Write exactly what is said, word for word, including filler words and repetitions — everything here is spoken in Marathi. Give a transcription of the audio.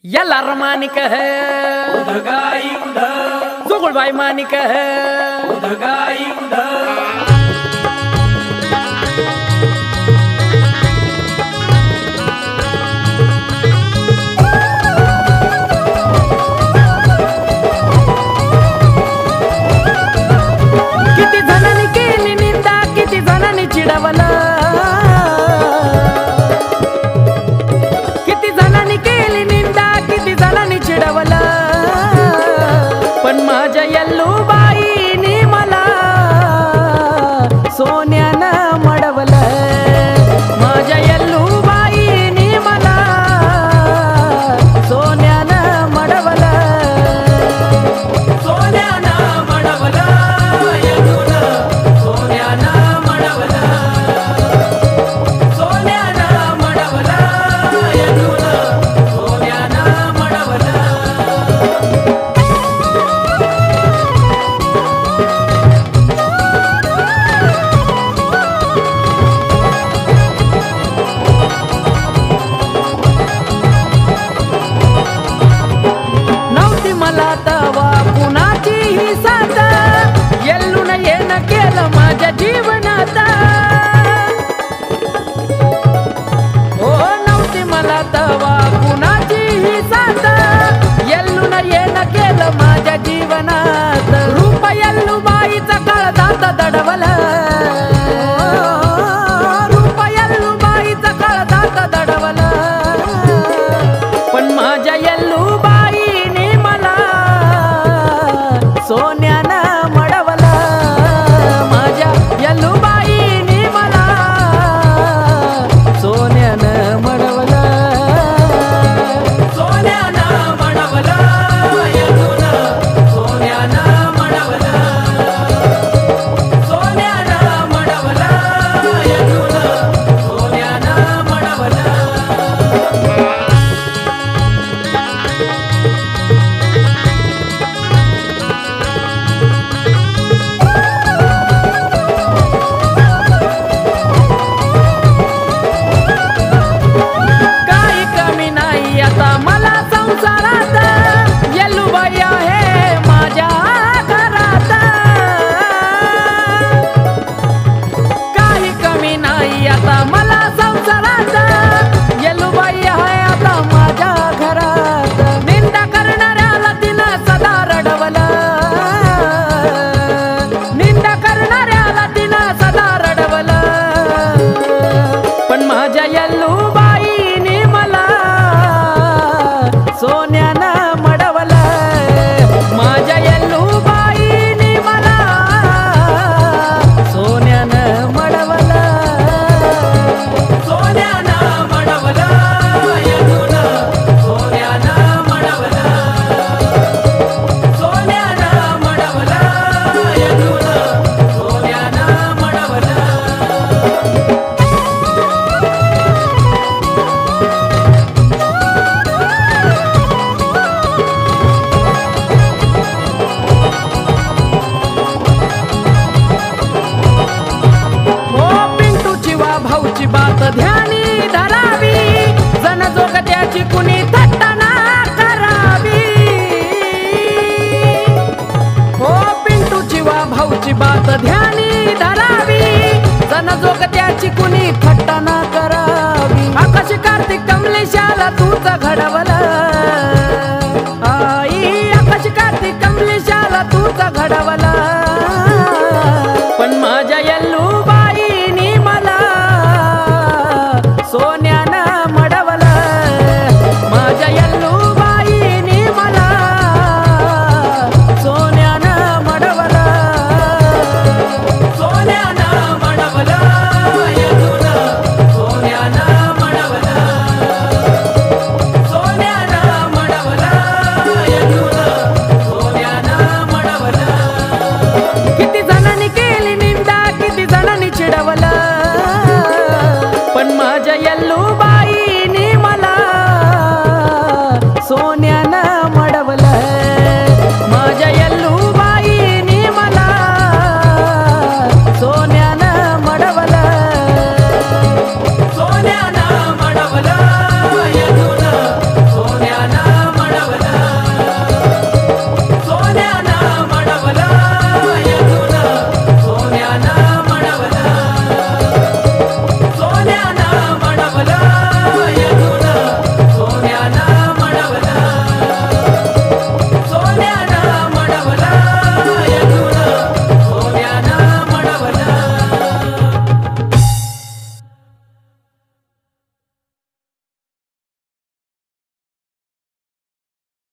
यल्लार मानिक है उधगाई उधर, जुगुलबाई मानिक है उधगाई उधर। किती जणांनी केली निंदा, किती जणांनी चिडवलं, किती जणांनी केली निंदा, किती जणांनी चिडवलं, पण माझ्या यल्लूबाईनी मला सोन्यानं मडवलं, माझ्या यल्लूबाईनी मला सोन्यानं मडवलं, सोन्यानं मडवलं यल्लूनं, सोन्यानं मडवलं, सोन्यानं मडवलं यल्लूनं, सोन्यानं मडवलं। नव्हती मला तवा कुणाची ही साथ, यल्लून येणं केलं माझ्या जीवनात, हो नव्हती मला तवा कुणाची ही साथ, यल्लून येणं केलं माझ्या जीवनात, रूप यल्लूबाईचा काळजात दडवलं, रूप यल्लूबाईचा काळजात दडवलं, पण माझ्या यल्लूबाईने मला सोन्यानं मडवलं, माझ्या यल्लूबाईने मला सोन्यानं मडवलं, सोन्यानं मडवलं यल्लूनं, सोन्यानं मडवलं, सोन्यानं मडवलं यल्लूनं, सोन्यानं मडवलं। काही कमी नाही आता मला संसारात,